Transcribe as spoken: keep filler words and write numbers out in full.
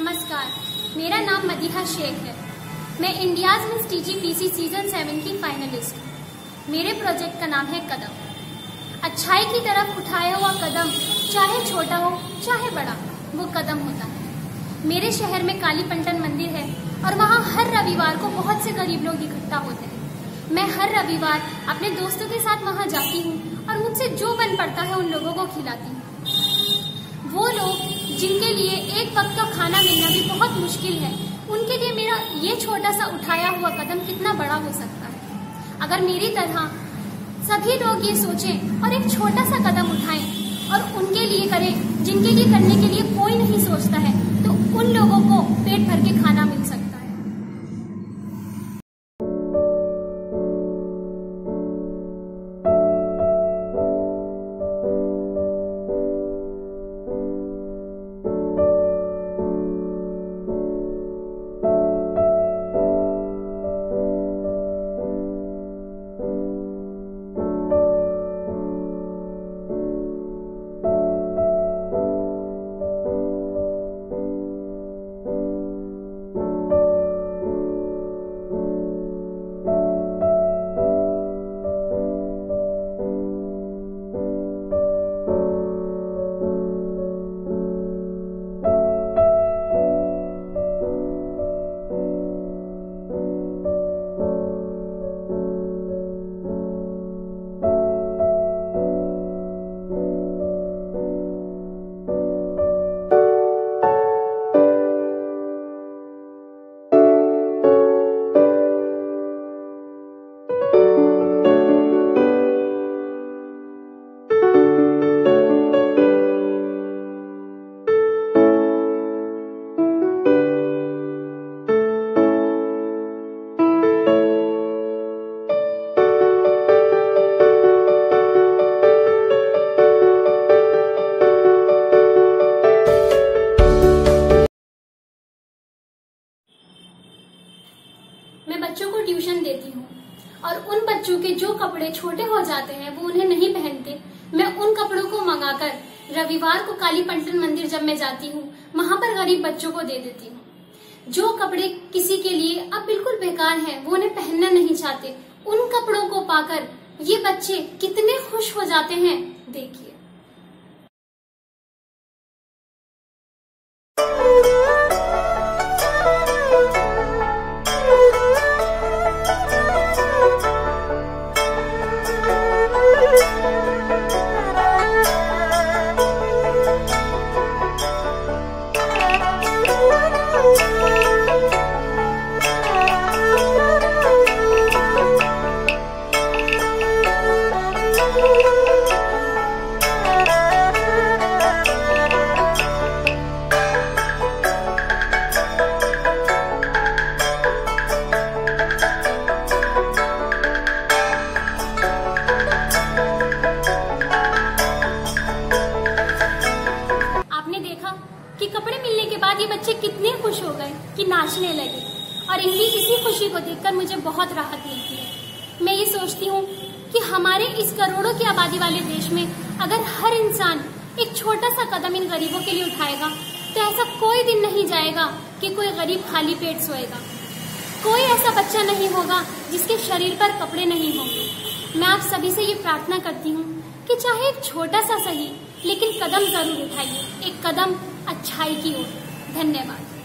नमस्कार, मेरा नाम मदिहा शेख है। मैं India's miss TGPC season seven की फाइनलिस्ट हूँ। मेरे प्रोजेक्ट का नाम है कदम। अच्छाई की तरफ उठाया हुआ कदम, चाहे छोटा हो चाहे बड़ा, वो कदम होता है। मेरे शहर में कालीपंटन मंदिर है और वहाँ हर रविवार को बहुत से गरीब लोग इकट्ठा होते हैं। मैं हर रविवार अपने दोस्तों के साथ वहाँ जाती हूँ और मुझसे जो मन पड़ता है उन लोगों को खिलाती हूँ। वो लोग जिनके लिए एक वक्त का खाना मिलना भी बहुत मुश्किल है, उनके लिए मेरा ये छोटा सा उठाया हुआ कदम कितना बड़ा हो सकता है। अगर मेरी तरह सभी लोग ये सोचें और एक छोटा सा कदम उठाएं और उनके लिए करें जिनके लिए करने के लिए कोई नहीं सोचता है, तो उन लोगों को पेट भर के खाना मिल सकता है। मैं बच्चों को ट्यूशन देती हूँ और उन बच्चों के जो कपड़े छोटे हो जाते हैं वो उन्हें नहीं पहनते, मैं उन कपड़ों को मंगाकर रविवार को कालीपंटन मंदिर जब मैं जाती हूँ वहां पर गरीब बच्चों को दे देती हूँ। जो कपड़े किसी के लिए अब बिल्कुल बेकार हैं, वो उन्हें पहनना नहीं चाहते, उन कपड़ों को पाकर ये बच्चे कितने खुश हो जाते हैं, देखिए। कि कपड़े मिलने के बाद ये बच्चे कितने खुश हो गए कि नाचने लगे, और इनकी इसी खुशी को देखकर मुझे बहुत राहत मिलती है। मैं ये सोचती हूँ कि हमारे इस करोड़ों की आबादी वाले देश में अगर हर इंसान एक छोटा सा कदम इन गरीबों के लिए उठाएगा तो ऐसा कोई दिन नहीं जाएगा कि कोई गरीब खाली पेट सोएगा। कोई ऐसा बच्चा नहीं होगा जिसके शरीर पर कपड़े नहीं होंगे। मैं आप सभी से ये प्रार्थना करती हूँ कि चाहे एक छोटा सा सही, लेकिन कदम जरूर उठाइए, एक कदम अच्छाई की ओर। धन्यवाद।